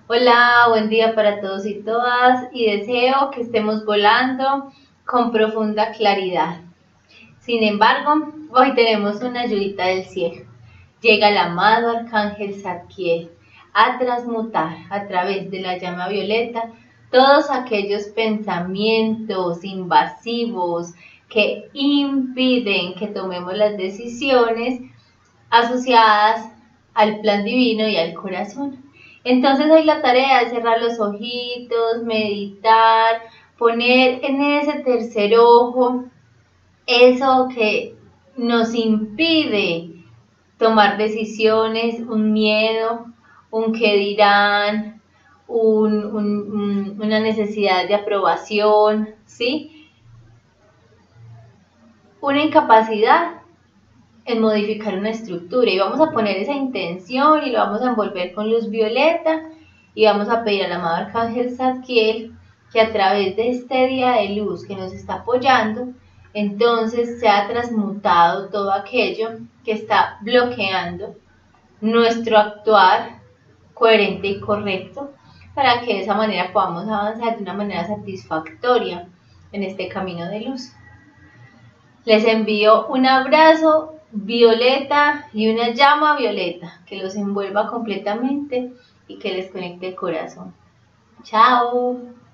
Hola, buen día para todos y todas y deseo que estemos volando con profunda claridad. Sin embargo, hoy tenemos una ayudita del cielo. Llega el amado Arcángel Zadkiel a transmutar a través de la llama violeta todos aquellos pensamientos invasivos que impiden que tomemos las decisiones asociadas al plan divino y al corazón. Entonces hoy la tarea es cerrar los ojitos, meditar, poner en ese tercer ojo eso que nos impide tomar decisiones, un miedo, un qué dirán, una necesidad de aprobación, ¿sí? Una incapacidad en modificar una estructura y vamos a poner esa intención y lo vamos a envolver con luz violeta y vamos a pedir al amado Arcángel Zadkiel que a través de este día de luz que nos está apoyando, entonces sea transmutado todo aquello que está bloqueando nuestro actuar coherente y correcto para que de esa manera podamos avanzar de una manera satisfactoria en este camino de luz. Les envío un abrazo violeta y una llama violeta que los envuelva completamente y que les conecte el corazón. Chao.